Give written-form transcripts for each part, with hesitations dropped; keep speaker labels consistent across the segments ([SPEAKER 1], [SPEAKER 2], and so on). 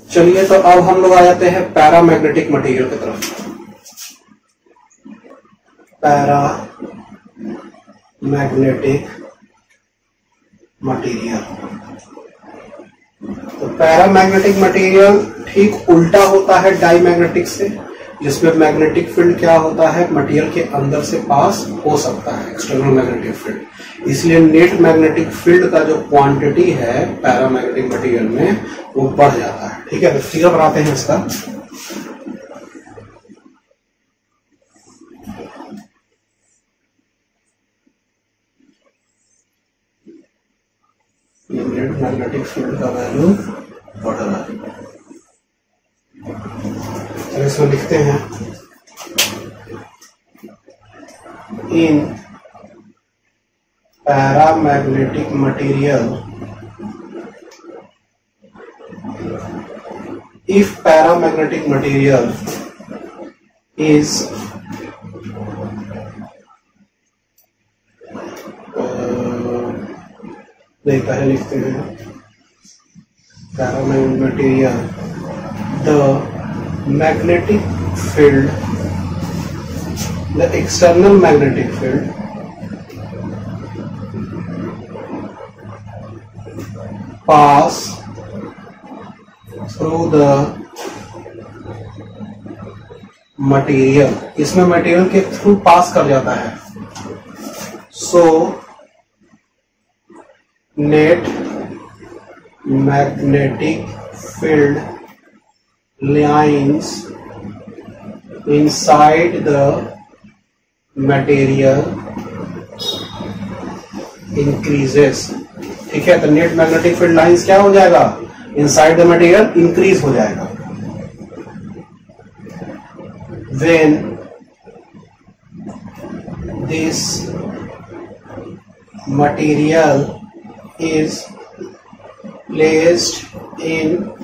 [SPEAKER 1] चलिए तो अब हम लोग आ जाते हैं पैरामैग्नेटिक मटेरियल की तरफ। पैरामैग्नेटिक मटेरियल, तो पैरामैग्नेटिक मटेरियल ठीक उल्टा होता है डाईमैग्नेटिक से, जिसमें मैग्नेटिक फील्ड क्या होता है, मटेरियल के अंदर से पास हो सकता है, एक्सटर्नल मैग्नेटिक फील्ड। इसलिए नेट मैग्नेटिक फील्ड का जो क्वांटिटी है पैरामैग्नेटिक मटेरियल में वो बढ़ जाता है। ठीक है, तो फिगर बनाते हैं इसका। नेट मैग्नेटिक फील्ड का वैल्यू बढ़ रहा है। तो इसमें लिखते हैं in paramagnetic material, if paramagnetic material is नहीं, पहले लिखते हैं paramagnetic material, the magnetic field, the external magnetic field pass through the material, इसमें मटेरियल के थ्रू पास कर जाता है। So net magnetic field lines inside the material increases. ठीक है, तो नेट मैग्नेटिक फील्ड लाइंस क्या हो जाएगा, इनसाइड द मटेरियल इंक्रीज हो जाएगा। When this material is placed in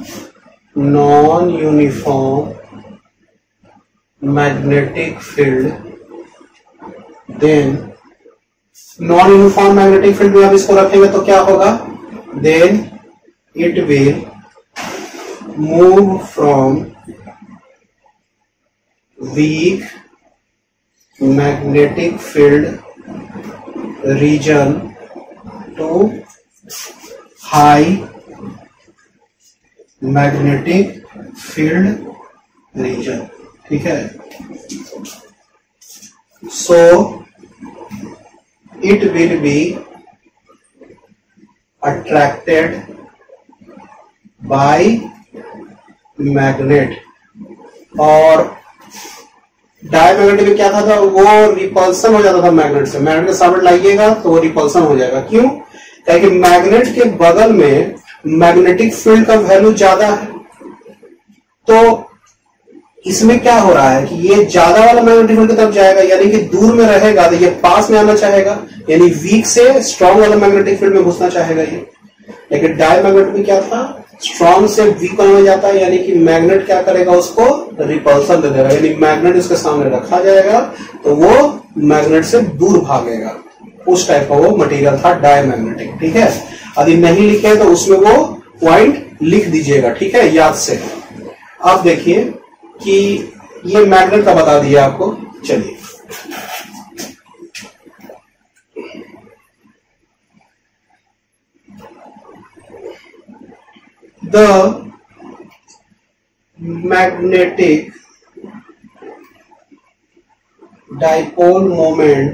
[SPEAKER 1] non-uniform magnetic field, then non-uniform magnetic field में अब इसको रखेंगे तो क्या होगा, then it will move from weak magnetic field region to high magnetic field region। ठीक है, so it will be attracted by magnet, और डायमैग्नेटिक में क्या था, वो रिपल्सन हो जाता था मैग्नेट से। मैग्नेट के सामने लाइएगा तो वो रिपल्सन हो जाएगा। क्यों, क्योंकि मैग्नेट के बगल में मैग्नेटिक फील्ड का वैल्यू ज्यादा है। तो इसमें क्या हो रहा है कि ये ज्यादा वाला मैग्नेटिक फील्ड की तरफ जाएगा, यानी कि दूर में रहेगा तो ये पास में आना चाहेगा, यानी वीक से स्ट्रॉन्ग वाला मैग्नेटिक फील्ड में घुसना चाहेगा ये। लेकिन डायमैग्नेट में क्या था, स्ट्रॉन्ग से वीक में जाता है, यानी कि मैग्नेट क्या करेगा, उसको रिपल्सन दे देगा, यानी मैग्नेट उसके सामने रखा जाएगा तो वो मैग्नेट से दूर भागेगा। उस टाइप का वो मटेरियल था डायमैग्नेटिक। ठीक है, यदि नहीं लिखे तो उसमें वो पॉइंट लिख दीजिएगा। ठीक है, याद से। अब देखिए कि ये मैग्नेट का बता दिया आपको। चलिए the magnetic dipole moment,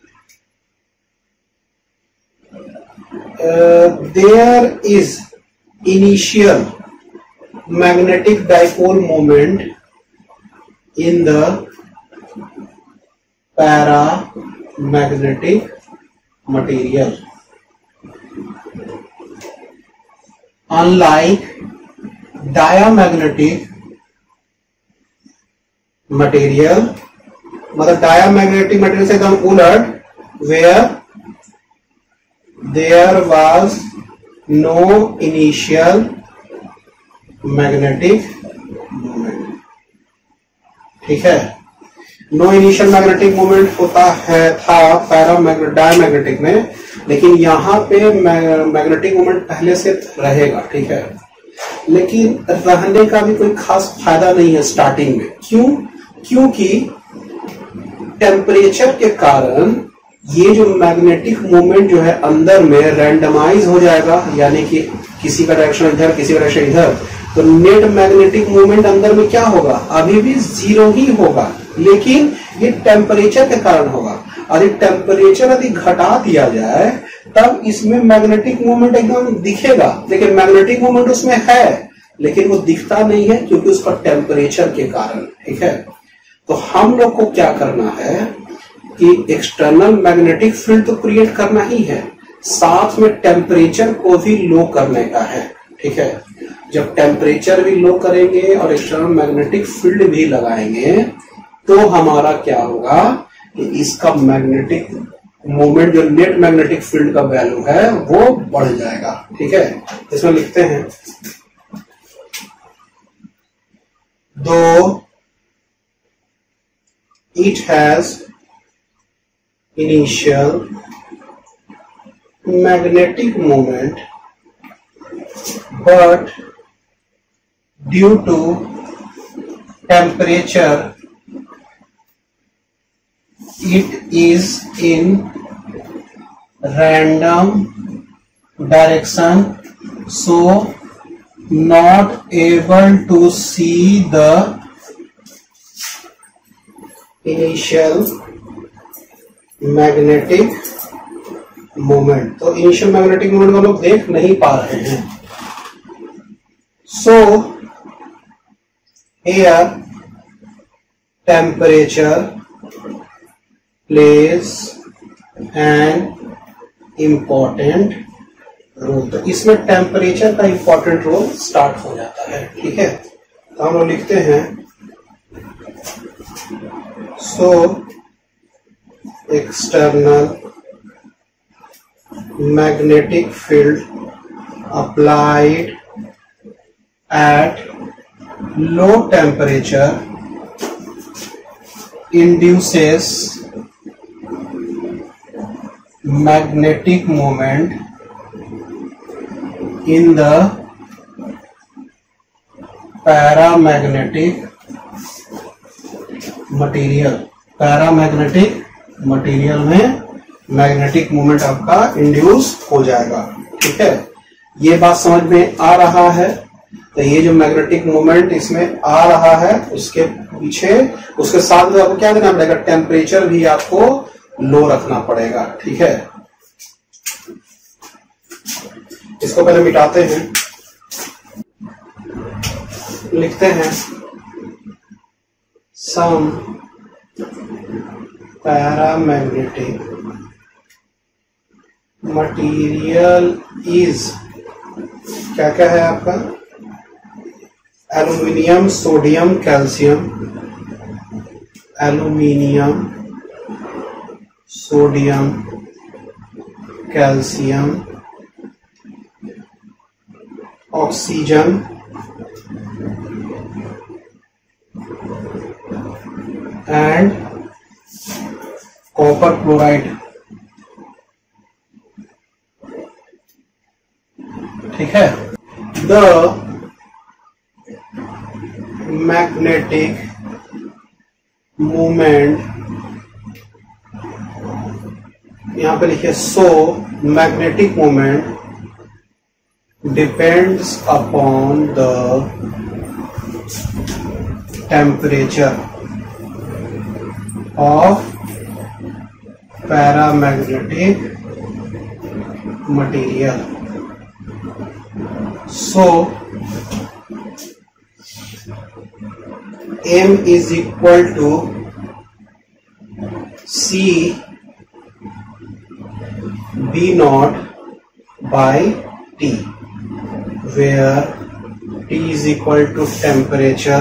[SPEAKER 1] there is initial magnetic dipole moment in the paramagnetic material, unlike diamagnetic material, मतलब diamagnetic material से एकदम उलट, where there was no initial magnetic moment। ठीक है, नो इनिशियल मैग्नेटिक मोमेंट होता है था डायमैग्नेटिक में, लेकिन यहां पे मैग्नेटिक मोमेंट पहले से रहेगा। ठीक है, लेकिन रहने का भी कोई खास फायदा नहीं है स्टार्टिंग में। क्यों? क्योंकि टेम्परेचर के कारण ये जो मैग्नेटिक मोमेंट जो है अंदर में रैंडमाइज हो जाएगा, यानी कि किसी का डायरेक्शन इधर किसी का डायरेक्शन इधर, तो नेट मैग्नेटिक मोमेंट अंदर में क्या होगा? अभी भी जीरो ही होगा, लेकिन ये टेम्परेचर के कारण होगा। और ये टेम्परेचर यदि घटा दिया जाए तब इसमें मैग्नेटिक मोमेंट एकदम दिखेगा, लेकिन मैग्नेटिक मोमेंट उसमें है लेकिन वो दिखता नहीं है क्योंकि उसका टेम्परेचर के कारण। ठीक है, तो हम लोग को क्या करना है कि एक्सटर्नल मैग्नेटिक फील्ड तो क्रिएट करना ही है, साथ में टेम्परेचर को भी लो करने का है। ठीक है, जब टेम्परेचर भी लो करेंगे और एक्सटर्नल मैग्नेटिक फील्ड भी लगाएंगे तो हमारा क्या होगा कि इसका मैग्नेटिक मोमेंट जो नेट मैग्नेटिक फील्ड का वैल्यू है वो बढ़ जाएगा। ठीक है, इसमें लिखते हैं दो it has initial magnetic moment, but due to temperature it is in random direction, so not able to see the initial magnetic moment. तो इनिशियल मैग्नेटिक मोमेंट को लोग देख नहीं पा रहे हैं। So here temperature plays an important role. तो इसमें टेम्परेचर का इंपॉर्टेंट रोल स्टार्ट हो जाता है। ठीक है, तो हम लोग लिखते हैं so external magnetic field applied at low temperature induces magnetic moment in the paramagnetic material। Paramagnetic material में मैग्नेटिक मोमेंट आपका इंड्यूस हो जाएगा। ठीक है, ये बात समझ में आ रहा है। तो ये जो मैग्नेटिक मोमेंट इसमें आ रहा है उसके पीछे उसके साथ में आपको क्या देना पड़ेगा? टेम्परेचर भी आपको लो रखना पड़ेगा। ठीक है, इसको पहले मिटाते हैं, लिखते हैं सम पैरामैग्नेटिक मटेरियल इज, क्या क्या है आपका? Aluminium, sodium, calcium, aluminium, sodium, calcium, oxygen and copper chloride. ठीक है, द मैग्नेटिक मूवमेंट, यहां पे लिखिए so magnetic movement depends upon the temperature of paramagnetic material. So M is equal to C B naught by T, where T is equal to temperature,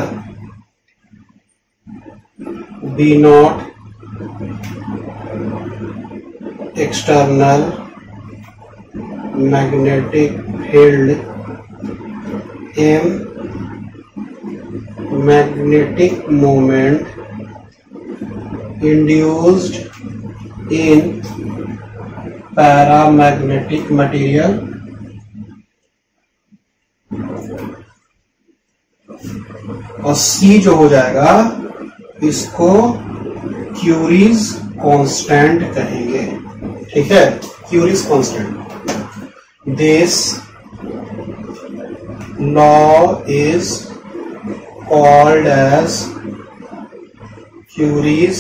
[SPEAKER 1] B naught external magnetic field, M magnetic moment induced in paramagnetic material, और C जो हो जाएगा इसको curies constant कहेंगे, ठीक है, Curie's constant. This law is called as Curie's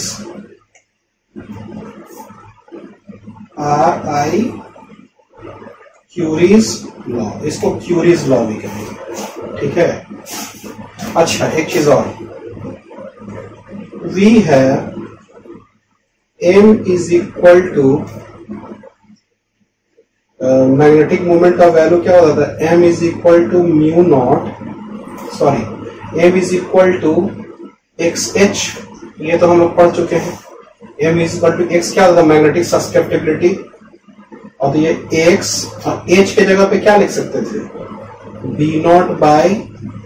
[SPEAKER 1] RI Curie's law, इसको Curie's law भी कहेंगे, ठीक है। अच्छा, एक चीज और, we have M is equal to magnetic moment का वैल्यू क्या होता था, M is equal to mu naught, sorry M is equal to XH, ये तो हम लोग पढ़ चुके हैं। M is equal to X क्या होता था, मैग्नेटिक सस्केप्टिबिलिटी, और तो ये X और H के जगह पे क्या लिख सकते थे, B naught by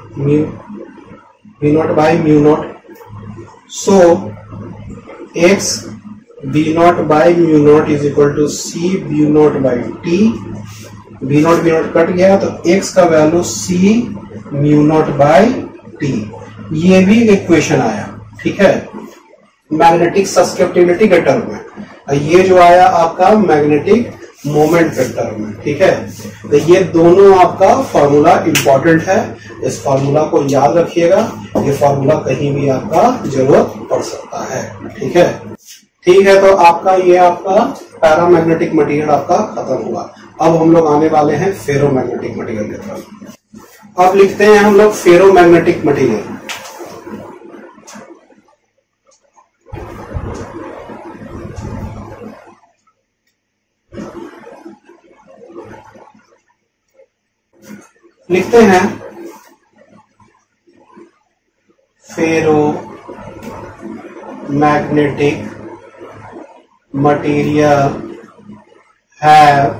[SPEAKER 1] mu naught. So X B naught by mu naught is equal to C B naught by T, B naught cut गया तो X का value C mu naught by T, ये भी इक्वेशन आया, ठीक है, magnetic susceptibility के term में। ये जो आया आपका मैग्नेटिक मोमेंट के टर्म में, ठीक है। तो ये दोनों आपका फॉर्मूला इंपॉर्टेंट है, इस फॉर्मूला को याद रखिएगा, ये फॉर्मूला कहीं भी आपका जरूरत पड़ सकता है, ठीक है। ठीक है, तो आपका ये आपका पैरामैग्नेटिक मटेरियल आपका खत्म हुआ। अब हम लोग आने वाले हैं फेरोमैग्नेटिक मटेरियल की तरफ। अब लिखते हैं हम लोग फेरोमैग्नेटिक मटेरियल। लिखते हैं ferromagnetic material have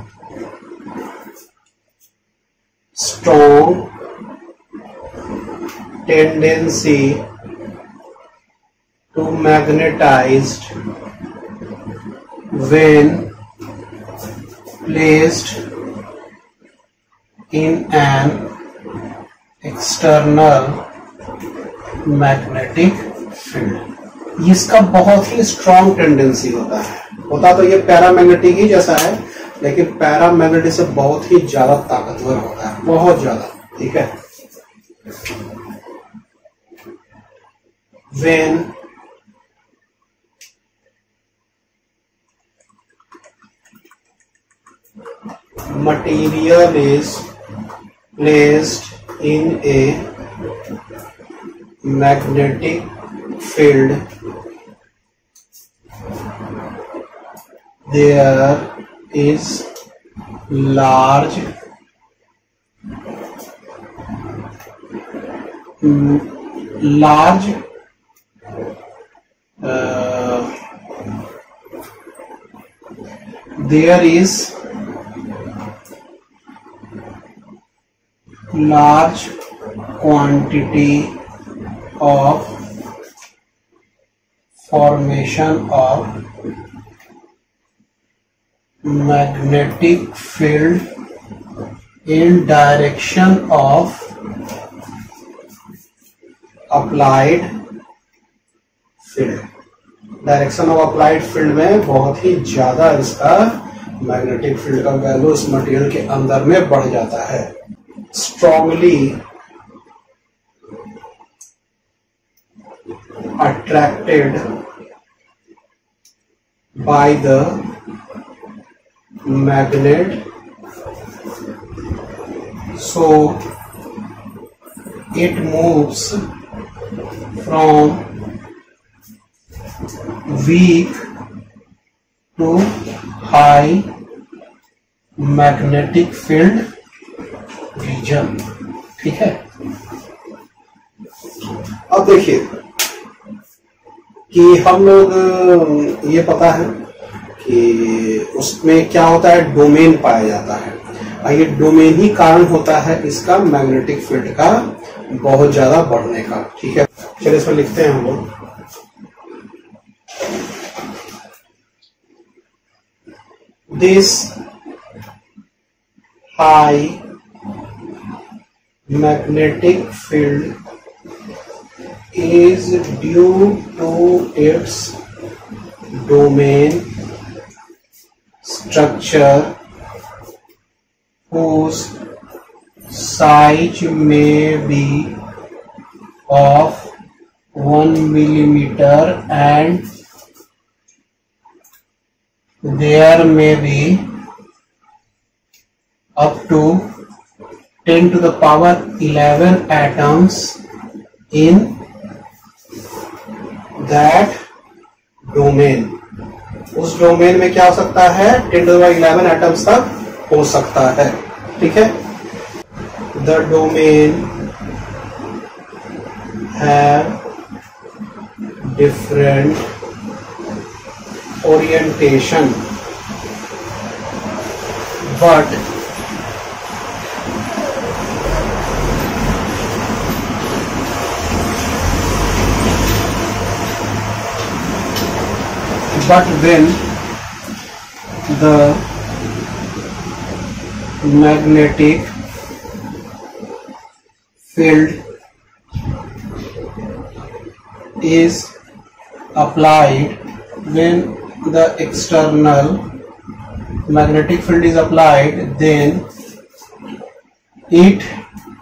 [SPEAKER 1] strong tendency to magnetized when placed in an external magnetic field। इसका बहुत ही स्ट्रॉन्ग टेंडेंसी होता तो ये पैरामैग्नेटिक ही जैसा है, लेकिन पैरामैग्नेटिक से बहुत ही ज्यादा ताकतवर होता है, बहुत ज्यादा, ठीक है। When material is placed in a magnetic field, there is large there is large quantity of formation of magnetic field in direction of applied field। Direction of applied field में बहुत ही ज्यादा इसका मैग्नेटिक फील्ड का value इस material के अंदर में बढ़ जाता है। Strongly attracted by the magnet, so it moves from weak to high magnetic field region, ठीक है। अब देखिए कि हम लोग ये पता है कि उसमें क्या होता है, डोमेन पाया जाता है, और ये डोमेन ही कारण होता है इसका मैग्नेटिक फील्ड का बहुत ज्यादा बढ़ने का, ठीक है। चलिए इसमें लिखते हैं हम लोग, this high magnetic field is due to its domain structure whose size may be of 1 millimeter and there may be up to 10 to the power 11 atoms in that domain. उस डोमेन में क्या हो सकता है, 10 to the power 11 एटम्स तक हो सकता है. ठीक है. The domain have different orientation but when the magnetic field is applied, when the external magnetic field is applied, then it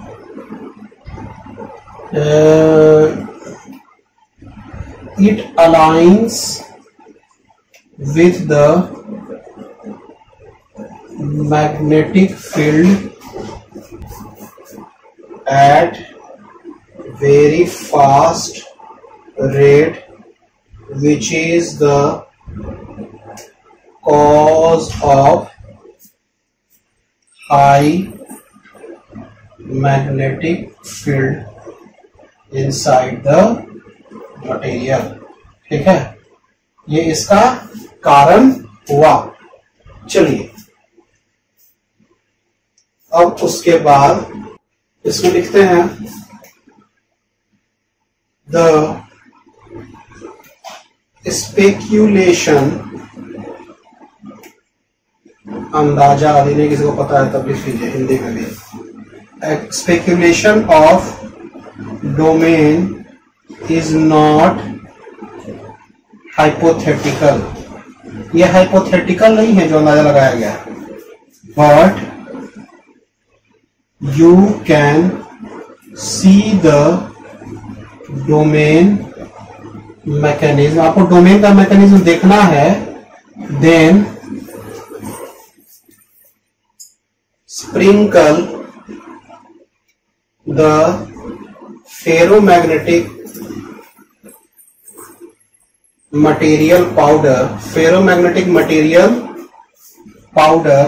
[SPEAKER 1] aligns with the magnetic field at very fast rate, which is the cause of high magnetic field inside the material. ठीक है, ये इसका कारण हुआ. चलिए अब उसके बाद इसमें लिखते हैं द स्पेक्यूलेशन, अंदाजा आदि नहीं किसी को पता है तब लिख लीजिए हिंदी में भी. Speculation of domain is not hypothetical. ये हाइपोथेटिकल नहीं है जो अंदाजा लगाया गया है, but you can see the domain mechanism. आपको डोमेन का मैकेनिज्म देखना है. Then sprinkle the ferromagnetic material powder, ferromagnetic material powder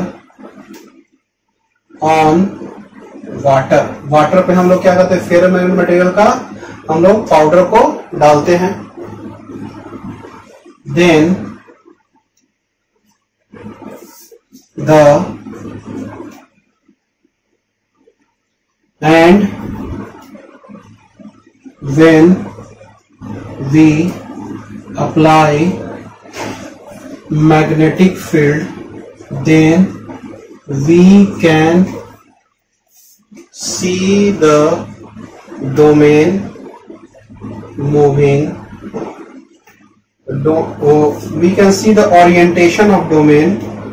[SPEAKER 1] on water. Water पे हम लोग क्या करते हैं, फेरोमैग्नेटिक मटेरियल का हम लोग पाउडर को डालते हैं. Then the and when we apply magnetic field, then we can see the domain moving. We can see the orientation of domain,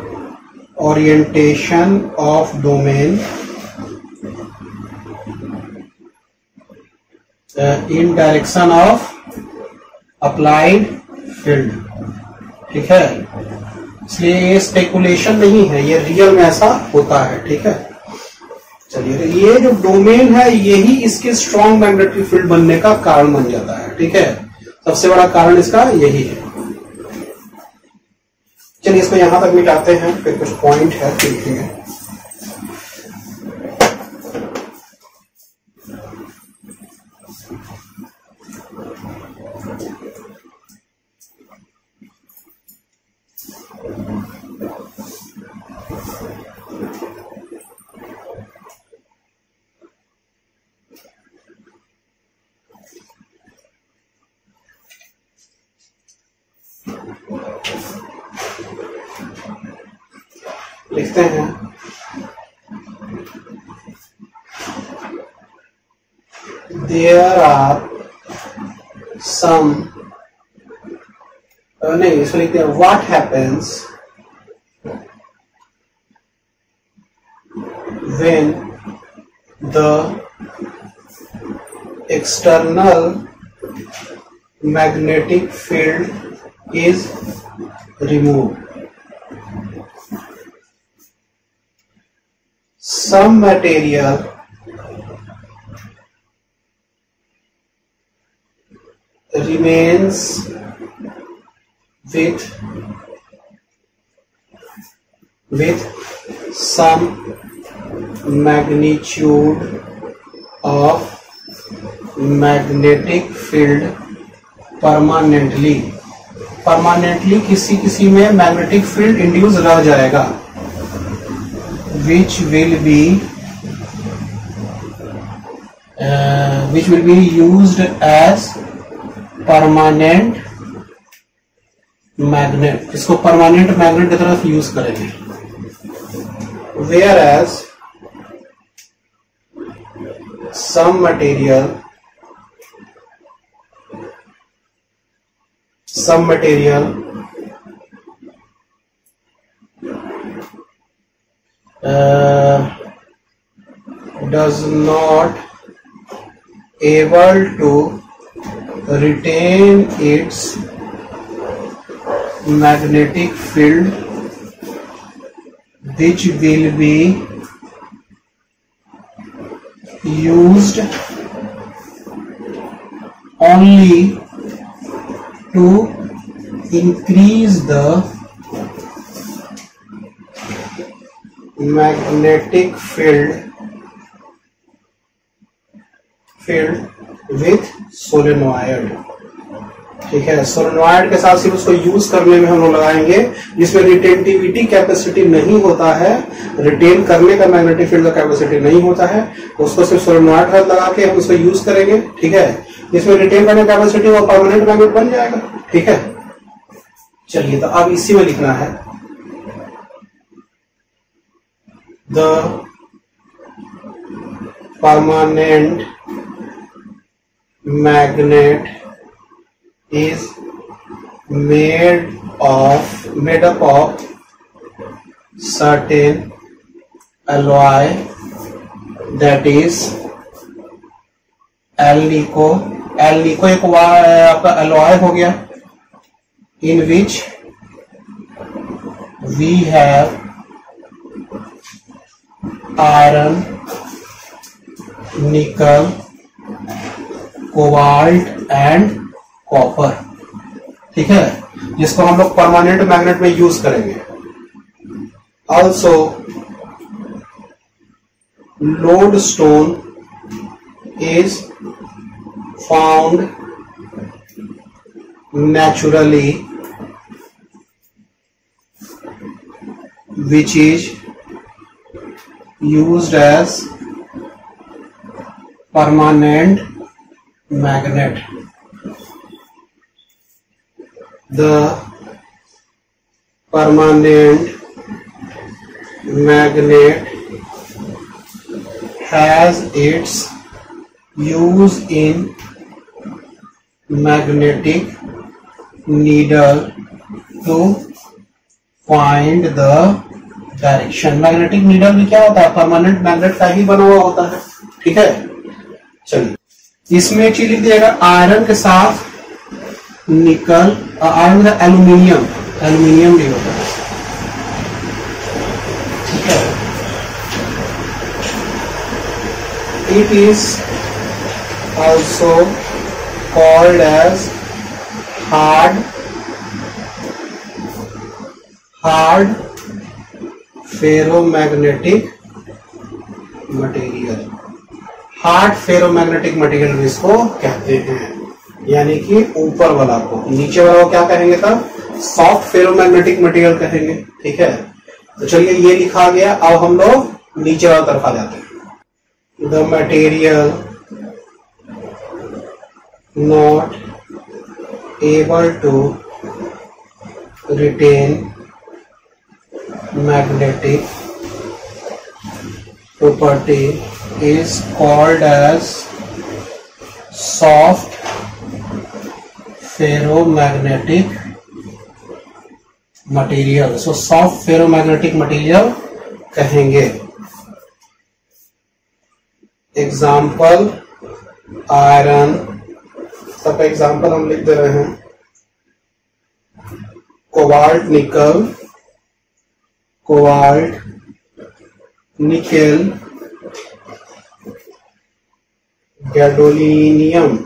[SPEAKER 1] in direction of applied field. ठीक है, इसलिए ये स्पेकुलेशन नहीं है, ये रियल में ऐसा होता है. ठीक है. चलिए, ये जो डोमेन है यही इसके स्ट्रॉन्ग मैग्नेटिक फील्ड बनने का कारण बन जाता है. ठीक है, सबसे बड़ा कारण इसका यही है. चलिए इसको यहां तक मिटाते हैं, फिर कुछ पॉइंट है देखेंगे. लिखते हैं there are some नहीं इसमें लिखते हैं what happens when the external magnetic field is removed. Some material remains with some magnitude of magnetic field permanently किसी में मैग्नेटिक फील्ड इंड्यूस रह जाएगा, which will be used as permanent magnet, इसको permanent magnet की तरफ use करेंगे। Whereas some material does not able to retain its magnetic field, which will be used only to increase the magnetic field with solenoid। ठीक है, solenoid के साथ सिर्फ उसको यूज करने में हम लोग लगाएंगे, जिसमें रिटेंटिविटी कैपेसिटी नहीं होता है, रिटेन करने का मैग्नेटिक फील्ड का कैपेसिटी नहीं होता है, तो उसको सिर्फ सोलेनॉइड लगा के हम उसको यूज करेंगे। ठीक है, जिसमें रिटेन करने का कैपेसिटी वो परमानेंट मैग्नेट बन जाएगा। ठीक है, चलिए तो अब इसी में लिखना है the permanent magnet is made up of certain alloy, that is alnico एक आपका alloy हो गया, in which we have iron, nickel, cobalt and copper. ठीक है, जिसको हम लोग परमानेंट मैग्नेट में यूज करेंगे। Also lodestone is found naturally, which is used as permanent magnet. The permanent magnet has its use in magnetic needle to find the direction. Magnetic needle भी क्या होता है, परमानेंट मैग्नेट का ही बना हुआ होता है। ठीक है, चलिए इसमें एक चीज लिख दिएगा, आयरन के साथ निकल, आयरन का एल्यूमिनियम भी होता है। ठीक है, it is also called as hard ferromagnetic material. Hard ferromagnetic material इसको कहते हैं, यानी कि ऊपर वाला को। नीचे वाला को क्या कहेंगे तब, सॉफ्ट फेरोमैग्नेटिक मटेरियल कहेंगे। ठीक है, तो चलिए ये लिखा गया। अब हम लोग नीचे वाला तरफ आ जाते हैं। The material not able to retain magnetic property is called as soft ferromagnetic material, so soft ferromagnetic material कहेंगे। एग्जाम्पल आयरन, सबका एग्जाम्पल हम लिख दे रहे हैं। Cobalt nickel, cobalt nickel, gadolinium,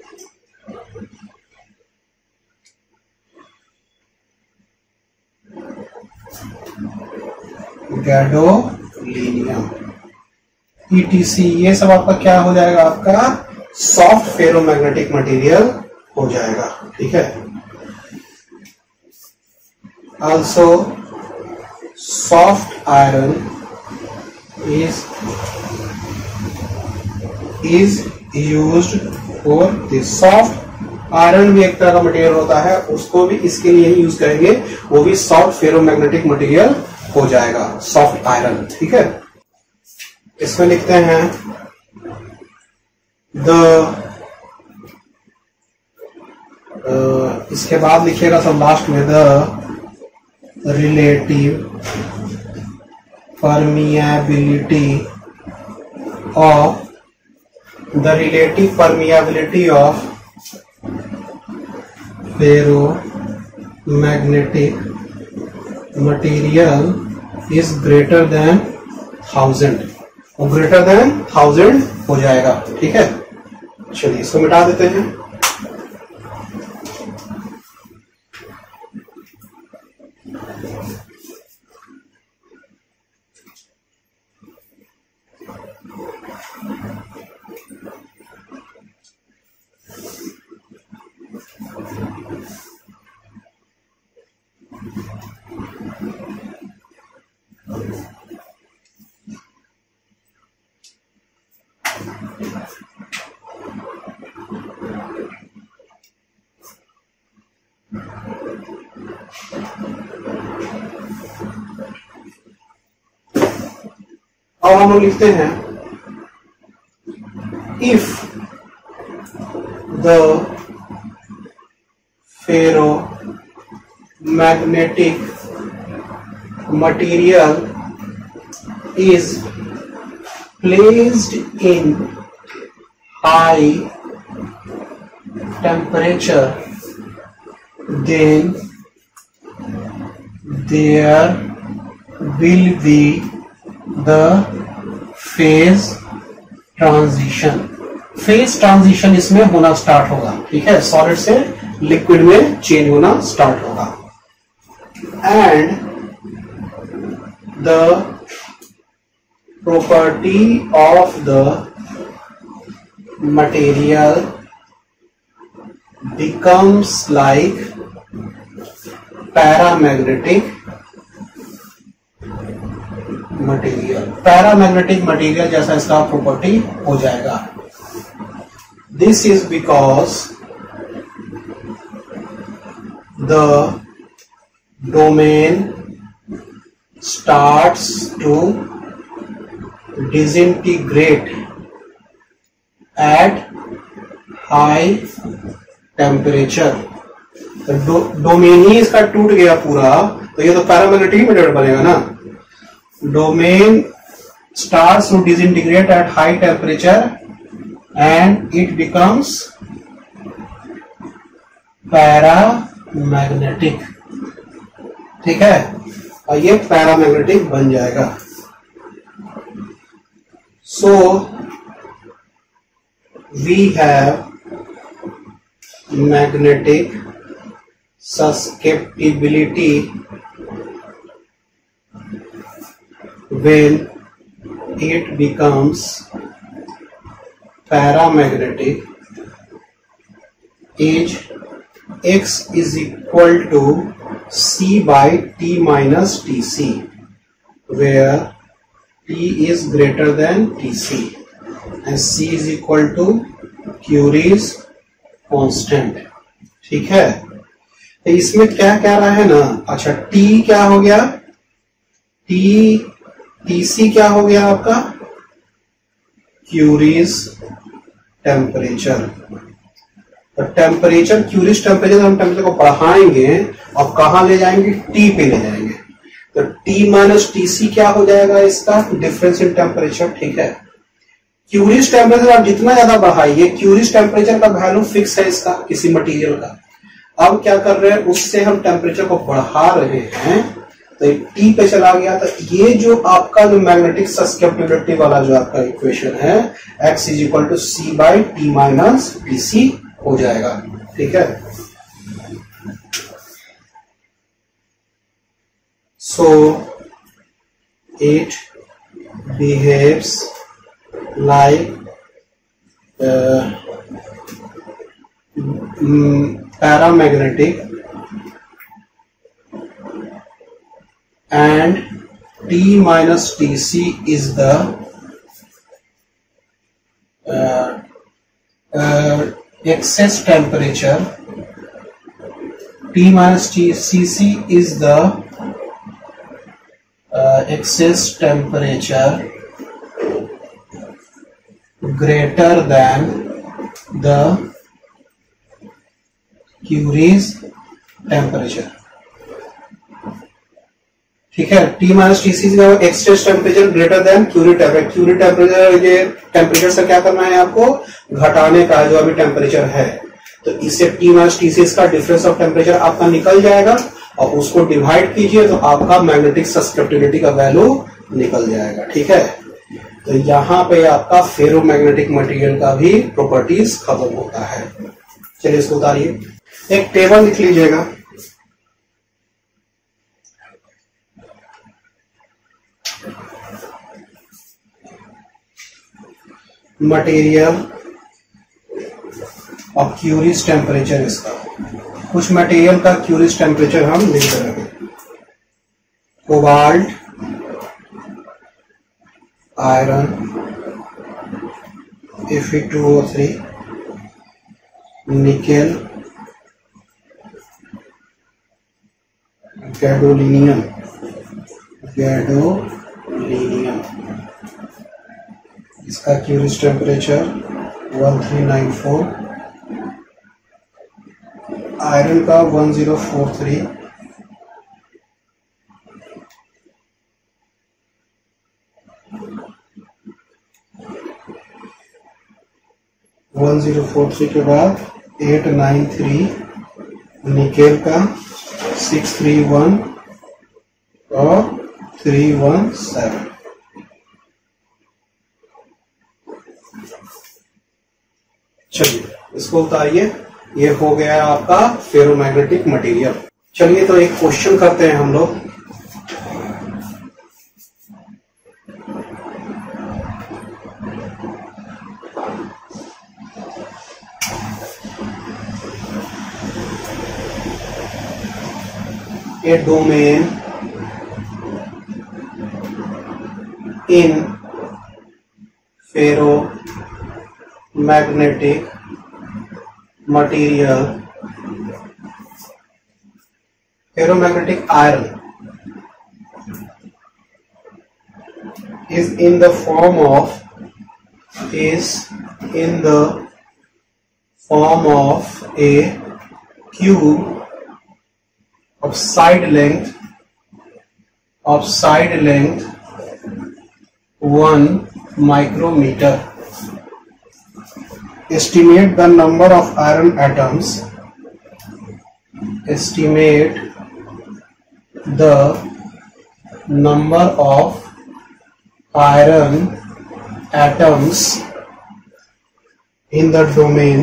[SPEAKER 1] gadolinium, ETC, ये सब आपका क्या हो जाएगा, आपका सॉफ्ट फेरोमैग्नेटिक मटेरियल हो जाएगा। ठीक है। Also soft iron is used for this. Soft iron भी एक तरह का मटेरियल होता है, उसको भी इसके लिए ही यूज करेंगे, वो भी सॉफ्ट फेरोमैग्नेटिक मटेरियल हो जाएगा, सॉफ्ट आयरन। ठीक है। इसमें लिखते हैं इसके बाद लिखिएगा सब लास्ट में, the relative permeability of ferromagnetic material is greater than 1000, वो ग्रेटर देन 1000 हो जाएगा। ठीक है। चलिए इसको मिटा देते हैं। अब हम लोग लिखते हैं, if the ferromagnetic material is placed in high temperature, then there will be the phase transition. Phase transition इसमें होना स्टार्ट होगा। ठीक है। सॉलिड से लिक्विड में चेंज होना स्टार्ट होगा। And the property of the material becomes like paramagnetic material, paramagnetic material जैसा इसका प्रॉपर्टी हो जाएगा। This is because the domain starts to disintegrate at high temperature। Domain ही इसका टूट गया पूरा, तो ये तो पैरामैग्नेटिक मटेरियल बनेगा ना। Domain starts to disintegrate at high temperature and it becomes paramagnetic। ठीक है। और ये पैरामैग्नेटिक बन जाएगा। So we have magnetic susceptibility when it becomes paramagnetic is x is equal to c by t minus tc, where T is greater than Tc and C is equal to Curie's constant। ठीक है। तो इसमें क्या कह रहा है ना, अच्छा T क्या हो गया, Tc क्या हो गया आपका, Curie's टेम्परेचर। तो टेम्परेचर, क्यूरियस टेम्परेचर, हम टेम्परेचर को बढ़ाएंगे और कहां ले जाएंगे, टी पे ले जाएंगे। तो टी माइनस टीसी क्या हो जाएगा, इसका डिफरेंस इन टेम्परेचर। ठीक है, क्यूरियस टेम्परेचर आप जितना ज्यादा बढ़ाइए, क्यूरियस टेम्परेचर का वैल्यू फिक्स है इसका किसी मटेरियल का। अब क्या कर रहे हैं, उससे हम टेम्परेचर को बढ़ा रहे हैं, तो टी पे चला गया। तो ये जो आपका जो मैग्नेटिक सस्केप्टिबिलिटी वाला जो आपका इक्वेशन है, x is equal to C by T minus T C हो जाएगा। ठीक है, so it behaves like paramagnetic and T minus Tc is the excess temperature. T minus Tcc is the excess temperature greater than the Curie's temperature. ठीक है, T minus TC excess temperature greater than Curie temperature. Curie temperature, ये temperature से क्या करना है आपको, घटाने का जो अभी टेम्परेचर है। तो इससे T माइनस टीसी इसका डिफरेंस ऑफ टेम्परेचर आपका निकल जाएगा और उसको डिवाइड कीजिए तो आपका मैग्नेटिक सस्केप्टिबिलिटी का वैल्यू निकल जाएगा। ठीक है, तो यहां पे आपका फेरोमैग्नेटिक मटेरियल का भी प्रॉपर्टीज खत्म होता है। चलिए इसको उतारिए, एक टेबल लिख लीजिएगा। मटेरियल और क्यूरियस टेम्परेचर इसका, कुछ मटेरियल का क्यूरियस टेम्परेचर हम लिख रहे हैं। Cobalt, iron, Fe2O3, nickel, gadolinium, इसका क्यूरियस टेम्परेचर 1394, आयरन का 1043, के बाद 893, निकेल का 631 और 317। चलिए इसको उतारिए, ये हो गया आपका फेरोमैग्नेटिक मटेरियल। चलिए तो एक क्वेश्चन करते हैं हम लोग। A domain in ferromagnetic material, ferromagnetic iron is in the form of a cube of side length 1 micrometer. Estimate the number of iron atoms. Estimate the number of iron atoms in the domain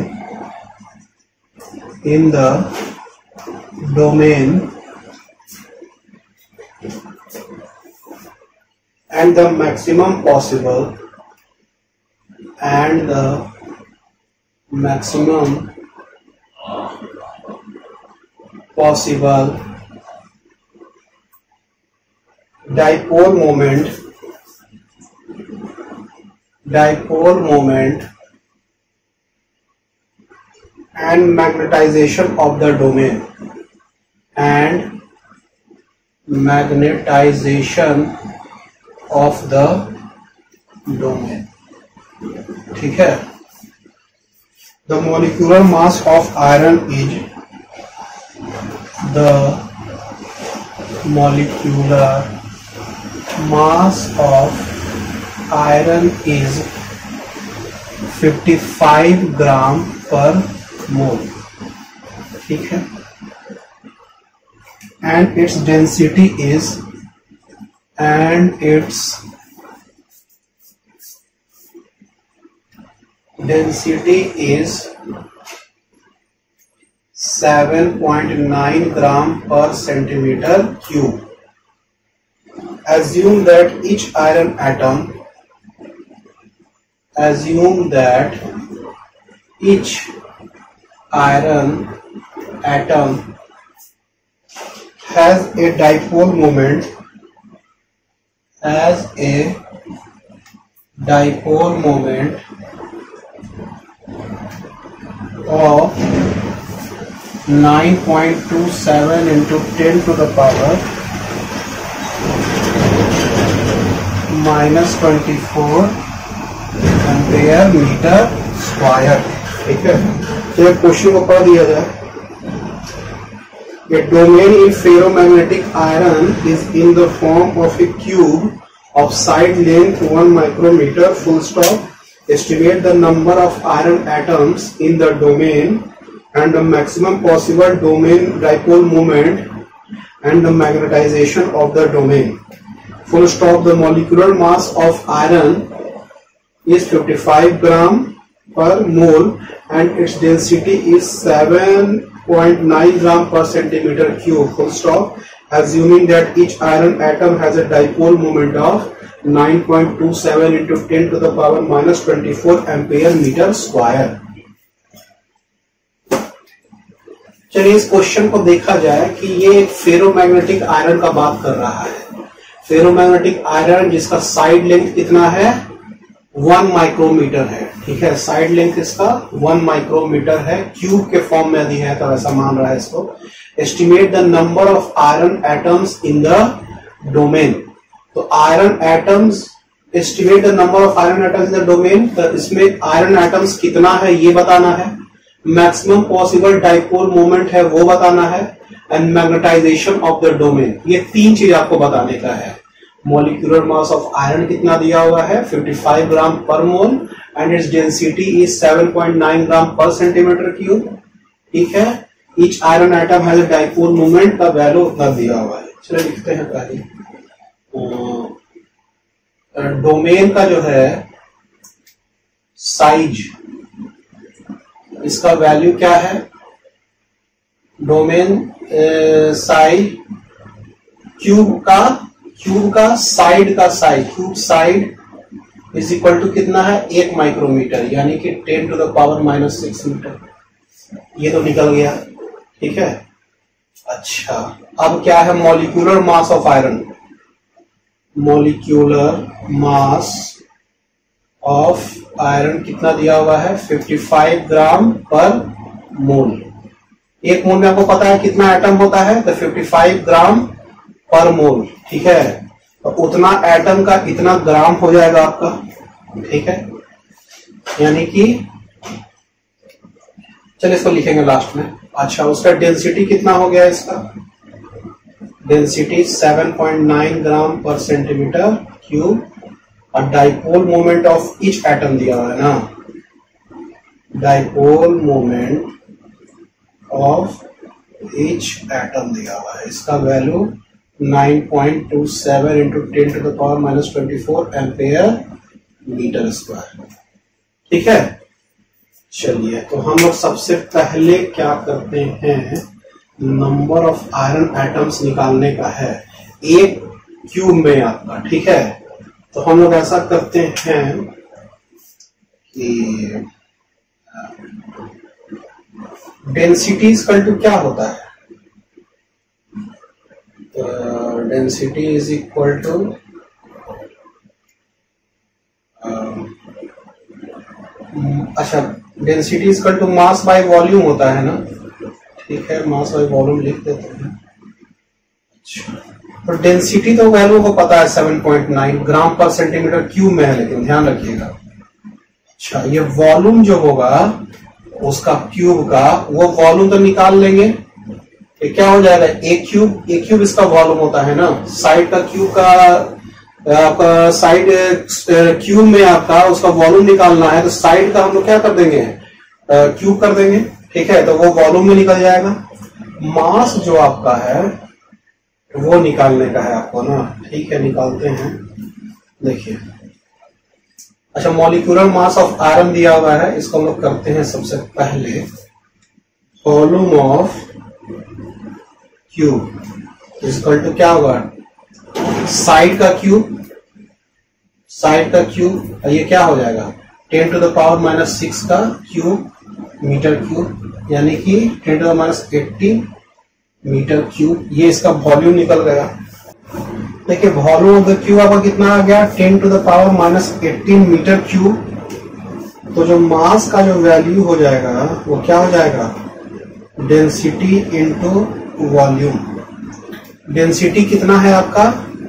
[SPEAKER 1] and the maximum possible dipole moment and magnetization of the domain ठीक है। the molecular mass of iron is the molecular mass of iron is 55 gram per मोल, ठीक है, and its density is 7.9 gram per centimeter cube. Assume that each iron atom has a dipole moment of 9.27 into 10 to the power -24 ampere metre square, ठीक है। तो question को पढ़ दिया जाए। A domain in ferromagnetic iron is in the form of a cube of side length 1 micrometer, full stop. Estimate the number of iron atoms in the domain and the maximum possible domain dipole moment and the magnetization of the domain. Full stop. The molecular mass of iron is 55 gram per mole and its density is 7.9 gram per centimeter cube, full stop. Assuming that each iron atom has a dipole moment of 9.27 into 10 to the power -24 ampere metre square. चलिए इस question को देखा जाए कि ये एक ferromagnetic iron का बात कर रहा है। फेरोमैग्नेटिक आयरन जिसका साइड लेंथ कितना है, 1 माइक्रोमीटर है, ठीक है। साइड लेंथ इसका 1 माइक्रोमीटर है, क्यूब के फॉर्म में यदि है तो ऐसा मान रहा है इसको। Estimate the number of iron atoms in the domain. तो iron atoms, estimate the number of iron atoms in the domain, तो इसमें आयरन एटम्स कितना है ये बताना है, मैक्सिमम पॉसिबल डाइपोल मोमेंट है वो बताना है, and magnetisation of the domain. ये 3 चीज आपको बताने का है। मॉलिक्यूलर मास ऑफ आयरन कितना दिया हुआ है, 55 gram per mole, and its density is 7.9 gram per centimetre cube, ठीक है। Each iron atom has a dipole moment का वैल्यू उतना दिया हुआ है। चलो लिखते हैं पहले डोमेन का जो है साइज, इसका वैल्यू क्या है, डोमेन साइज क्यूब का साइड का size, cube side is equal to कितना है, 1 माइक्रोमीटर, यानी कि 10 टू द पावर -6 मीटर। ये तो निकल गया, ठीक है। अच्छा, अब क्या है molecular mass of iron, molecular mass of iron कितना दिया हुआ है, 55 ग्राम पर मोल। एक मोल में आपको पता है कितना एटम होता है, तो 55 ग्राम पर मोल, ठीक है। तो उतना एटम का इतना ग्राम हो जाएगा आपका, ठीक है। यानी कि चलिए इसको लिखेंगे लास्ट में। अच्छा, उसका डेंसिटी कितना हो गया, इसका density 7.9 gram per centimetre cube, और dipole moment of each atom दिया हुआ है ना, dipole moment of each atom दिया हुआ है, इसका value 9.27 into 10 to the power -24 ampere metre square, ठीक है। चलिए, तो हम लोग सबसे पहले क्या करते हैं, नंबर ऑफ आयरन एटम्स निकालने का है एक क्यूब में आपका, ठीक है। तो हम लोग ऐसा करते हैं कि डेंसिटी इक्वल टू क्या होता है, डेंसिटी इज इक्वल टू अच्छा, density equal to mass by volume होता है ना, ठीक है। मास बाय वॉल्यूम लिख देते हैं। अच्छा, तो डेंसिटी तो वैल्यू को पता है 7.9 ग्राम पर सेंटीमीटर क्यूब में है, लेकिन ध्यान रखिएगा। अच्छा, ये वॉल्यूम जो होगा उसका क्यूब का वो वॉल्यूम तो निकाल लेंगे। ये क्या हो जाएगा, ए क्यूब इसका वॉल्यूम होता है ना, साइड का क्यूब का आपका साइड क्यूब में आपका उसका वॉल्यूम निकालना है तो साइड का हम लोग क्या कर देंगे, क्यूब कर देंगे, ठीक है, तो वो वॉल्यूम में निकल जाएगा। मास जो आपका है वो निकालने का है आपको ना, ठीक है, निकालते हैं। देखिए, अच्छा, मॉलिक्यूलर मास ऑफ आयरन दिया हुआ है, इसको हम लोग करते हैं सबसे पहले volume of cube equal to क्या होगा, साइड का क्यूब, ये क्या हो जाएगा 10⁻⁻⁶ का क्यूब मीटर क्यूब, यानी कि 10⁻⁸ मीटर क्यूब, ये इसका वॉल्यूम निकल गया। देखिए वॉल्यूम ऑफ द क्यूब आपका कितना आ गया 10⁻⁻18 मीटर क्यूब। तो जो मास का जो वैल्यू हो जाएगा वो क्या हो जाएगा, डेंसिटी इंटू वॉल्यूम। डेंसिटी कितना है आपका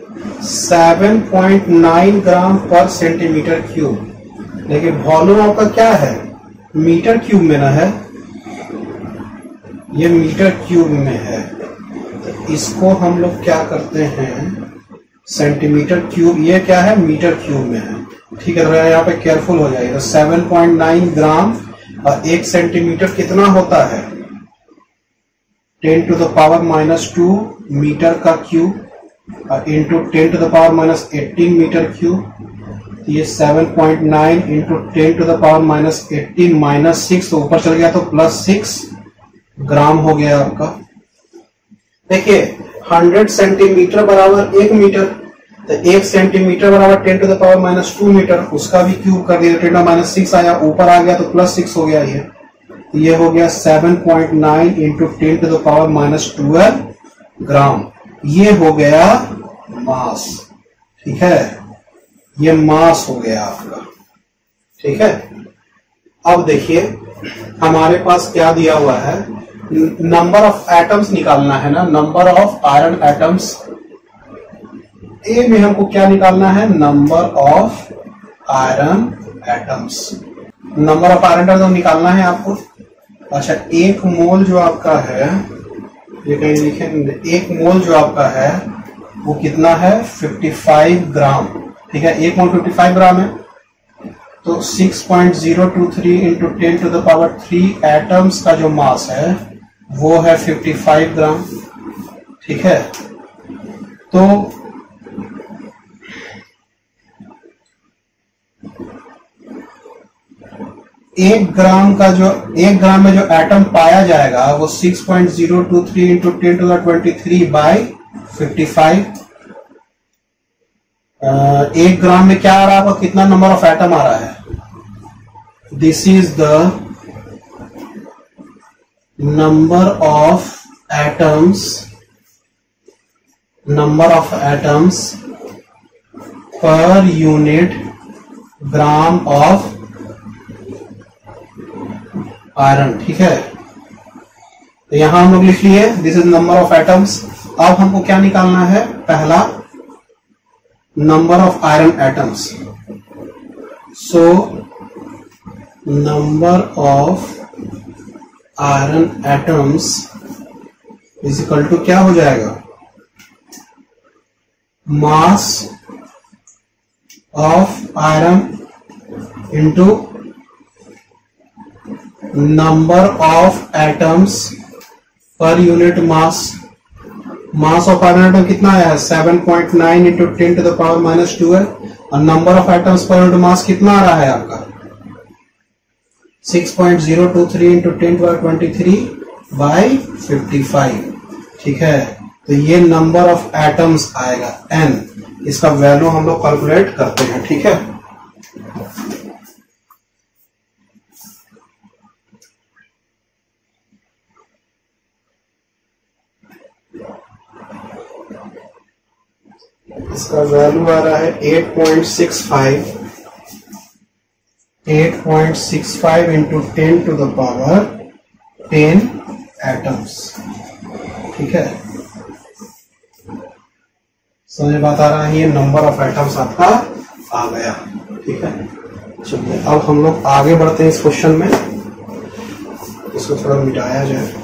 [SPEAKER 1] 7.9 ग्राम पर सेंटीमीटर क्यूब, लेकिन वॉल्यूम आपका क्या है मीटर क्यूब में ना है, ये मीटर क्यूब में है। तो इसको हम लोग क्या करते हैं सेंटीमीटर क्यूब, ये क्या है मीटर क्यूब में है, ठीक है। तो यहाँ पे केयरफुल हो जाएगा, 7.9 ग्राम और 1 सेंटीमीटर कितना होता है 10⁻⁻² मीटर का क्यूब और इंटू 10⁻⁻18 मीटर क्यूब। ये 7.9 इंटू 10⁻⁻18 -6, तो ऊपर चल गया तो +6 ग्राम हो गया आपका। देखिए 100 सेंटीमीटर बराबर 1 मीटर, तो 1 सेंटीमीटर बराबर 10⁻⁻² मीटर, उसका भी क्यूब कर दिया, 10⁻6 आया, ऊपर आ गया तो +6 हो गया। ये हो गया 7.9 इंटू 10⁻⁻12 ग्राम, ये हो गया मास, ठीक है, ये मास हो गया आपका, ठीक है। अब देखिए हमारे पास क्या दिया हुआ है, नंबर ऑफ एटम्स निकालना है ना, number of iron atoms. A में हमको क्या निकालना है, number of iron atoms, number of iron atoms निकालना है आपको। अच्छा, 1 मोल जो आपका है, ये कहीं लिखेंगे, 1 मोल जो आपका है वो कितना है 55 ग्राम, ठीक है, 1 मोल 55 ग्राम है। तो 6.023 इंटू 10⁻³ एटम्स का जो मास है वो है 55 ग्राम, ठीक है। तो एक ग्राम में जो एटम पाया जाएगा वो 6.023 इंटू 10⁻23 बाई 55। 1 ग्राम में क्या आ रहा है, कितना नंबर ऑफ एटम आ रहा है, this is the number of atoms per unit gram of iron, ठीक है। तो यहां हम लोग लिख लिए this is number of atoms. अब हमको क्या निकालना है, पहला number of iron atoms. So number of iron atoms is equal to क्या हो जाएगा, mass of iron into number of atoms per unit mass. Mass of iron atom कितना आया है 7.9 इंटू 10⁻⁻12 और number of atoms per unit mass कितना आ रहा है आपका 6.023 इंटू 10⁻23 बाई 55, ठीक है। तो ये नंबर ऑफ एटम्स आएगा n, इसका वैल्यू हम लोग कैलकुलेट करते हैं, ठीक है। इसका वैल्यू आ रहा है 8.65 इंटू 10⁻10 एटम्स, ठीक है। समझ बात आ रहा है, ये नंबर ऑफ एटम्स आपका आ गया, ठीक है। चलिए अब हम लोग आगे बढ़ते हैं इस क्वेश्चन में। इसको थोड़ा मिटाया जाए।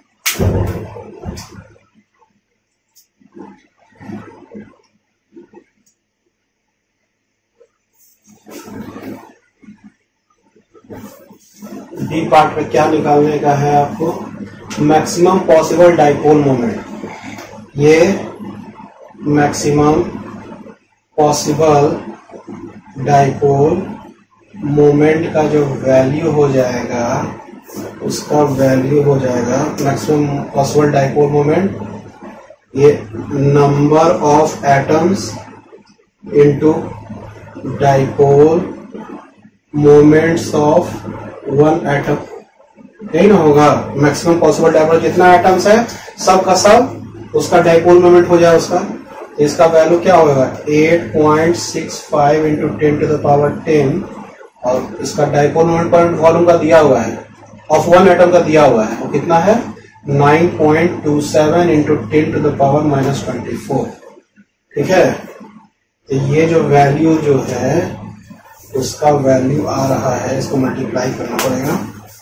[SPEAKER 1] डी पार्ट में क्या निकालने का है आपको? Maximum possible dipole moment. ये मैक्सिमम पॉसिबल डाइपोल मोमेंट का जो वैल्यू हो जाएगा, उसका वैल्यू हो जाएगा मैक्सिमम पॉसिबल डाइपोल मोमेंट, ये number of atoms into dipole moments of one atom, यही ना होगा? मैक्सिमम पॉसिबल डाइपोल जितना एटम्स है सब का सब उसका डाइपोल मोमेंट हो जाए उसका। इसका वैल्यू क्या होगा? 8.65 इंटू 10 टू द पावर 10, और इसका डाइपोल मोमेंट पर वॉल्यूम का दिया हुआ है, ऑफ वन एटम का दिया हुआ है, वो कितना है? 9.27 इंटू 10 टू द पावर -24। ठीक है, तो ये जो वैल्यू जो है उसका वैल्यू आ रहा है, इसको मल्टीप्लाई करना पड़ेगा।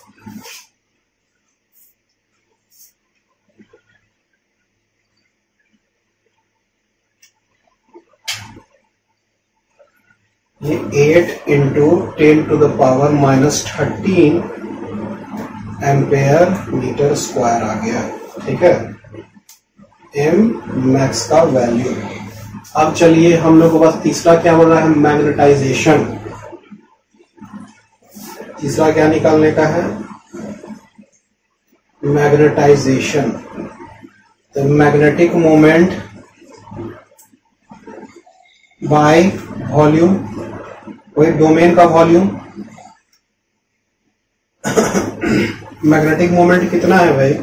[SPEAKER 1] ये 8 into 10 to the power -13 ampere metre square आ गया। ठीक है, एम मैक्स का वैल्यू। अब चलिए हम लोग को बस तीसरा क्या बोल रहा है? मैग्नेटाइजेशन। तीसरा क्या निकालने का है? मैग्नेटाइजेशन। तो मैग्नेटिक मोमेंट बाय वॉल्यूम, वही डोमेन का वॉल्यूम। मैग्नेटिक मोमेंट कितना है भाई?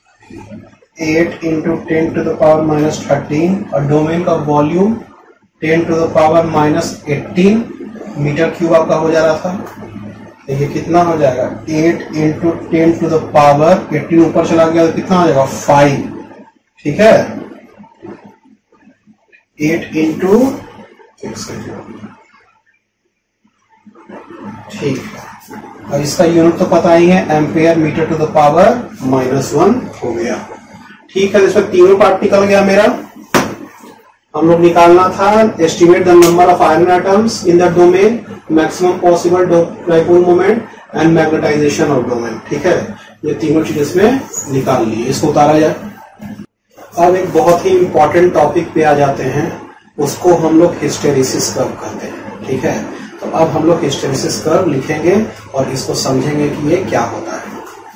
[SPEAKER 1] 8 इंटू 10 टू द पावर -13, और डोमेन का volume 10 to the power -18 metre cube आपका हो जा रहा था। तो ये कितना हो जाएगा? 8 इंटू 10 टू द पावर 18 ऊपर चला गया तो कितना हो जाएगा? 5। ठीक है, 8 इंटू, ठीक है, और इसका यूनिट तो पता ही है, ampere metre to the power -1 हो गया। ठीक है, तो इसमें तीनों पार्ट निकल गया मेरा। हम लोग निकालना था estimate the number of iron atoms in the domain, maximum possible dipole moment and magnetisation of domain. ठीक है, ये तीनों चीज इसमें निकाल लिए, इसको उतारा जाए। अब एक बहुत ही इंपॉर्टेंट टॉपिक पे आ जाते हैं, उसको हम लोग हिस्टेरिसिस कर्व कहते हैं। ठीक है, तो अब हम लोग हिस्टेरिसिस कर्व लिखेंगे और इसको समझेंगे कि ये क्या होता है।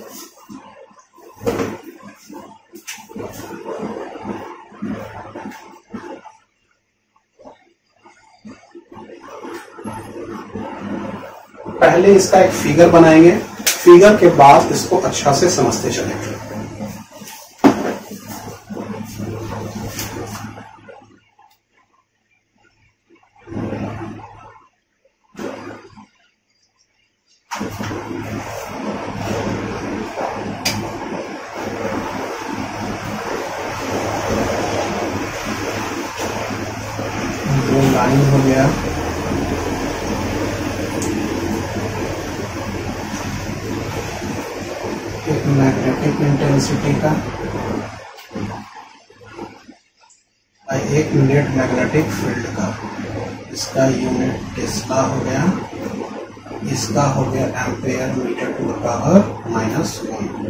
[SPEAKER 1] पहले इसका एक फिगर बनाएंगे, फिगर के बाद इसको अच्छा से समझते चलेंगे। लाइन हो गया, एक मैग्नेटिक इंटेंसिटी का, एक नेट मैग्नेटिक फील्ड का। इसका यूनिट टेस्ला हो गया, इसका हो गया ampere metre to the power -1।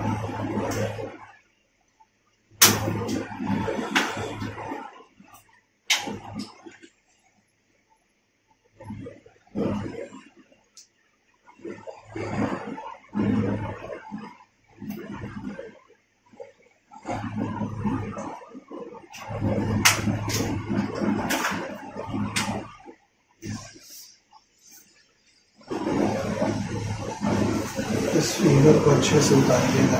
[SPEAKER 1] इस फिगर को अच्छे से उतारिएगा।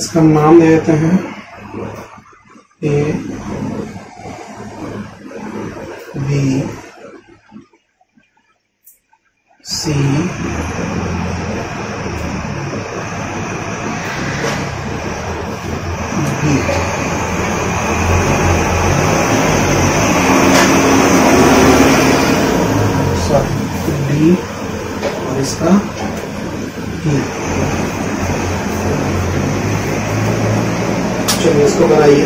[SPEAKER 1] इसका नाम दे देते हैं A B C B. D और इसका ई। चलिए इसको बनाइए।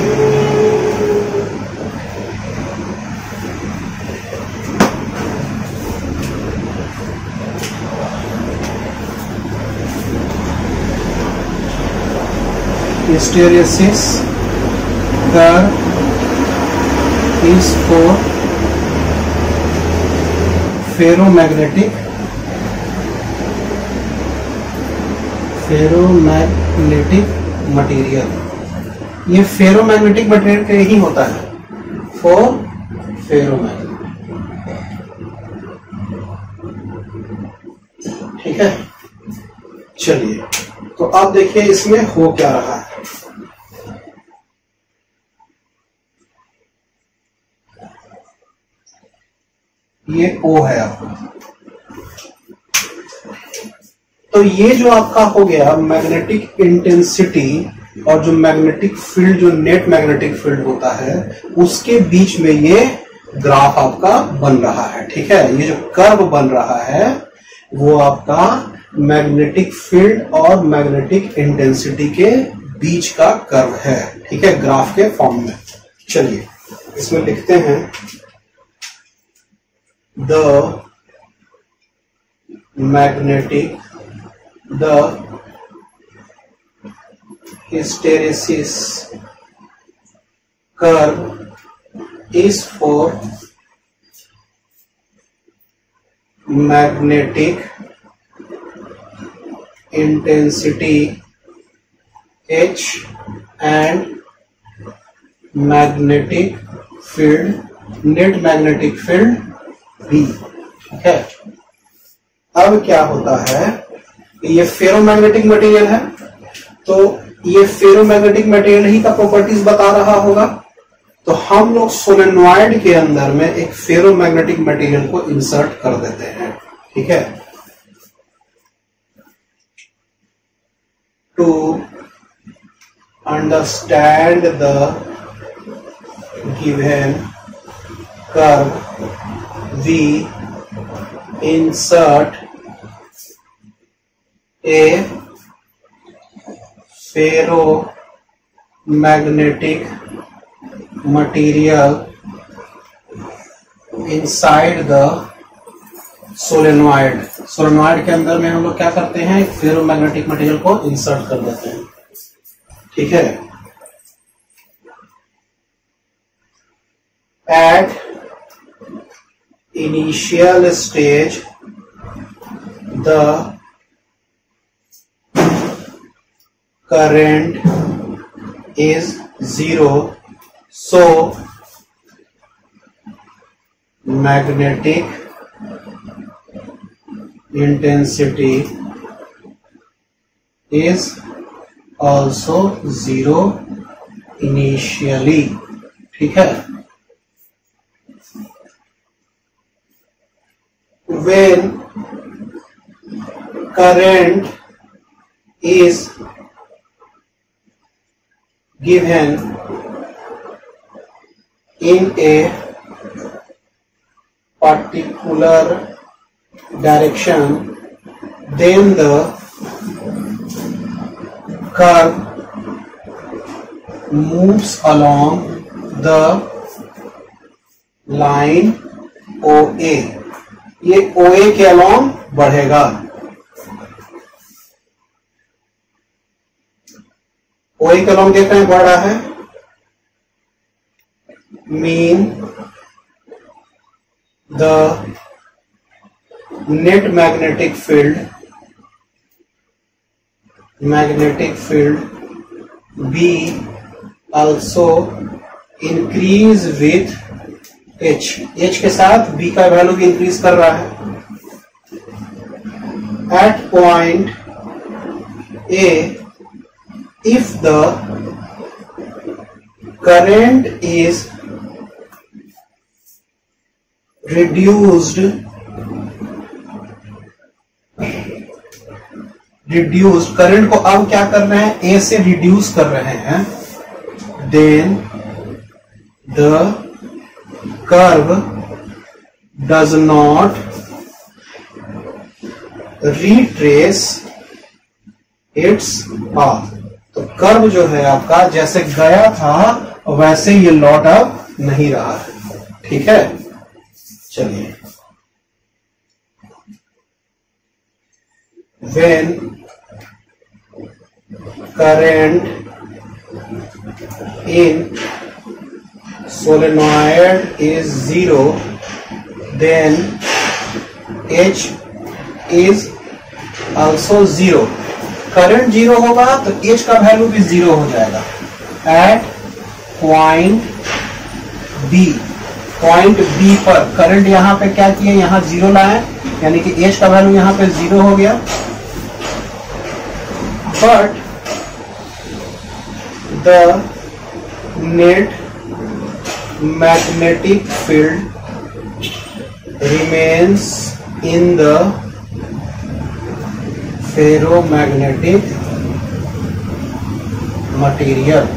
[SPEAKER 1] Hysteresis curve is for ferromagnetic material. ये फेरोमैग्नेटिक मटेरियल का ही होता है, फॉर फेरोमैग्नेटिक। ठीक है, चलिए तो अब देखिए इसमें हो क्या रहा है। ये O है आपका, तो ये जो आपका हो गया मैग्नेटिक इंटेंसिटी और जो मैग्नेटिक फील्ड, जो नेट मैग्नेटिक फील्ड होता है, उसके बीच में ये ग्राफ आपका बन रहा है। ठीक है, ये जो कर्व बन रहा है वो आपका मैग्नेटिक फील्ड और मैग्नेटिक इंटेंसिटी के बीच का कर्व है। ठीक है, ग्राफ के फॉर्म में। चलिए इसमें लिखते हैं the hysteresis curve is for magnetic intensity H and magnetic field, net magnetic field B। ठीक है, अब क्या होता है, ये फेरोमैग्नेटिक मटेरियल है, तो ये फेरोमैग्नेटिक मटेरियल ही का प्रॉपर्टीज बता रहा होगा। तो हम लोग सोलेनॉइड के अंदर में एक फेरोमैग्नेटिक मटेरियल को इंसर्ट कर देते हैं। ठीक है, to understand the given curve we insert a ferromagnetic material inside the solenoid। Solenoid के अंदर में हम लोग क्या करते हैं, एक फेरोमैग्नेटिक मटेरियल को इंसर्ट कर देते हैं। ठीक है, at initial stage the current is 0, so magnetic intensity is also 0 initially। ठीक है, when current is given in a particular direction, then the curve moves along the line OA। ये OA के अलोंग बढ़ेगा। OA के along क्या बढ़ रहा है, mean the net magnetic field B also increase with H के साथ B का वैल्यू भी इंक्रीज कर रहा है। At point A if the current is reduced current को अब क्या कर रहे हैं, ए से रिड्यूस कर रहे हैं, then the curve does not retrace its path. तो कर्व जो है आपका जैसे गया था वैसे ये लौट अब नहीं रहा है। ठीक है, चलिए, when current in solenoid is 0, then H is also 0। Current 0 होगा तो H का वैल्यू भी 0 हो जाएगा। At point B, point B पर करंट यहां पे क्या किए, यहां 0 लाए, यानी कि H का वैल्यू यहां पे 0 हो गया। But the net magnetic field remains in the ferromagnetic material,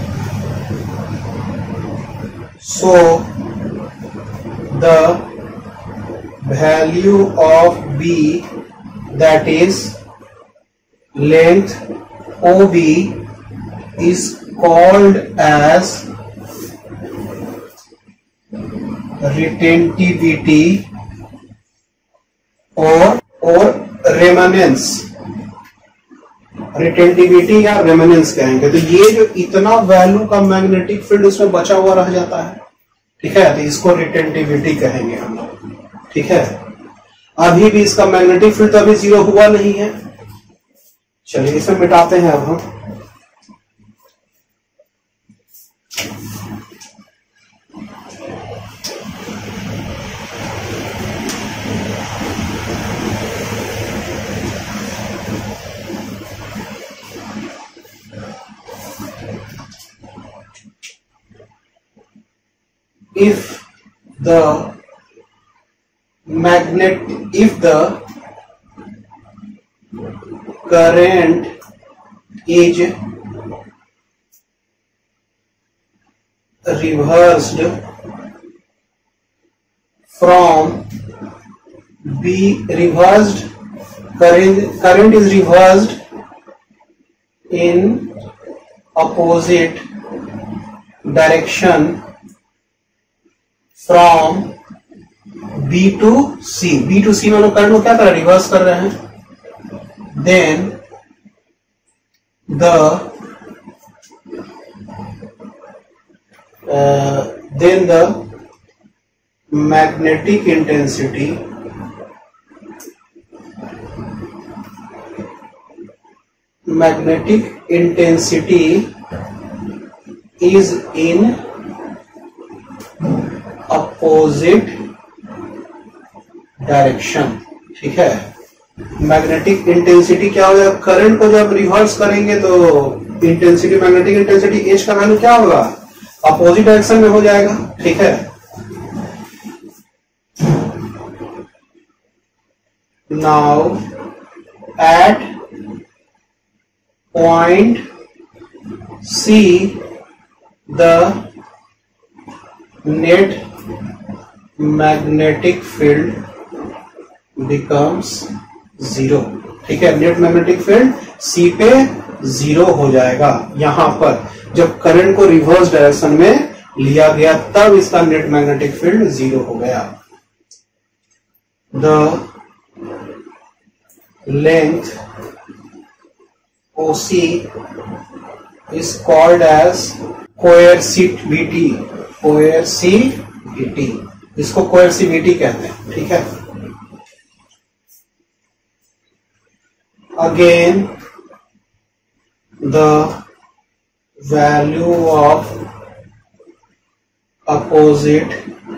[SPEAKER 1] so the value of B, that is length OB, is called as retentivity or remanence. Retentivity या रेमनेंस कहेंगे। तो ये जो इतना वैल्यू का मैग्नेटिक फील्ड इसमें बचा हुआ रह जाता है, ठीक है, तो इसको रिटेंटिविटी कहेंगे हम लोग। ठीक है, अभी भी इसका मैग्नेटिक फील्ड तो अभी 0 हुआ नहीं है। चलिए इसे मिटाते हैं अब हम। If the current is reversed from current is reversed in opposite direction from B to C, B to C में लोग करंट को क्या कर रहे हैं, रिवर्स कर रहे हैं। then the magnetic intensity is in opposite direction. ठीक है, मैग्नेटिक इंटेंसिटी क्या हो जाएगा, करंट को जब रिवर्स करेंगे तो इंटेंसिटी, मैग्नेटिक इंटेंसिटी H का वैल्यू क्या होगा, अपोजिट डायरेक्शन में हो जाएगा। ठीक है, now at point C the net magnetic field becomes 0। ठीक है, नेट मैग्नेटिक फील्ड C पे 0 हो जाएगा। यहां पर जब करंट को रिवर्स डायरेक्शन में लिया गया तब इसका नेट मैग्नेटिक फील्ड 0 हो गया। The length OC is called as coercivity, इसको कोएर्सिविटी कहते हैं। ठीक है, again the value of opposite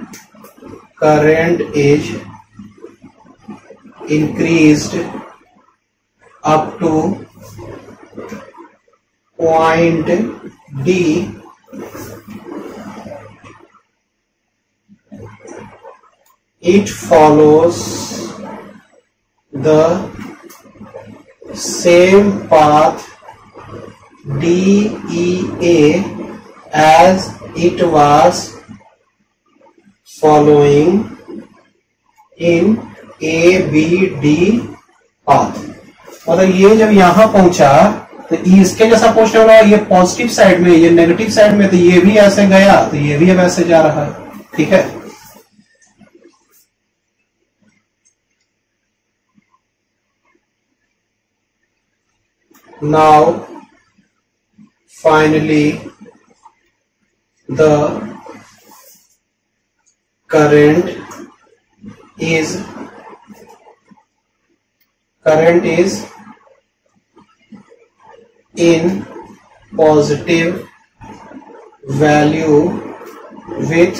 [SPEAKER 1] current is increased up to point D it follows the same path DEA as it was following in ABD path। मतलब ये जब यहां पहुंचा तो इसके जैसा पहुंचने वाला, ये पॉजिटिव साइड में, ये नेगेटिव साइड में, तो ये भी ऐसे गया तो ये भी अब ऐसे जा रहा है। ठीक है, now finally the current is in positive value with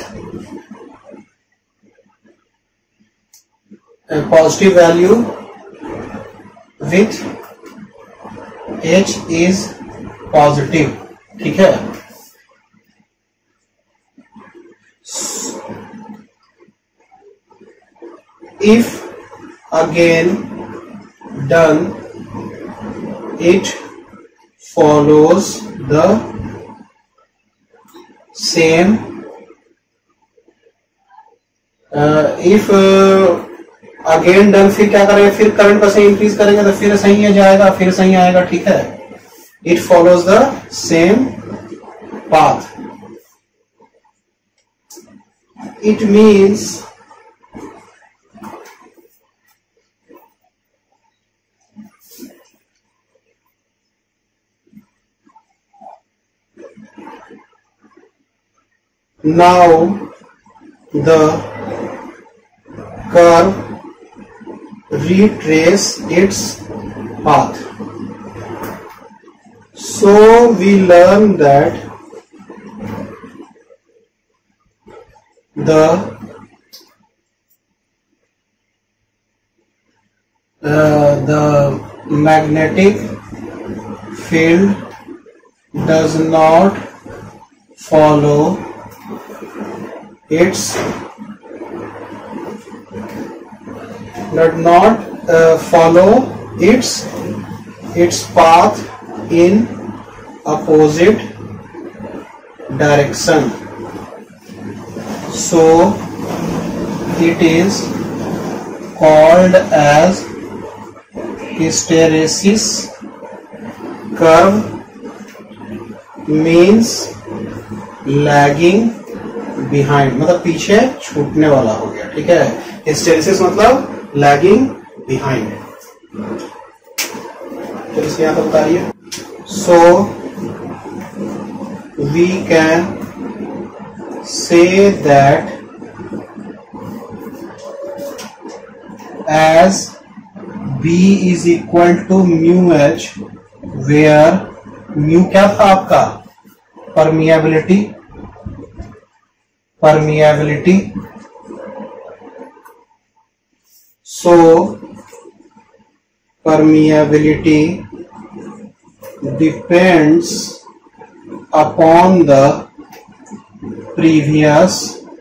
[SPEAKER 1] H is positive। ठीक है, if again done it follows the same if again done, फिर क्या करेंगे, फिर करंट को सही इंक्रीज करेंगे तो फिर सही है जाएगा, फिर सही आएगा। ठीक है, it follows the same path, it means now the curve retrace its path। So we learn that the magnetic field does not follow its path in opposite direction, so it is called as hysteresis curve, means lagging behind, मतलब पीछे छूटने वाला हो गया। ठीक है, hysteresis मतलब lagging behind. तो इसे यहां पर बताइए, so we can say that as B is equal to mu H, where mu क्या था आपका, permeability, so permeability depends upon the previous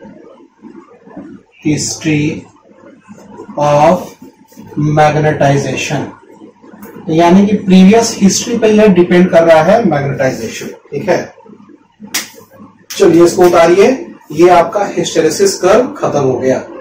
[SPEAKER 1] history of magnetisation, यानी कि प्रीवियस हिस्ट्री पे यह डिपेंड कर रहा है मैग्नेटाइजेशन। ठीक है, चलिए इसको उतारिए, ये आपका हिस्टेरेसिस कर्व खत्म हो गया।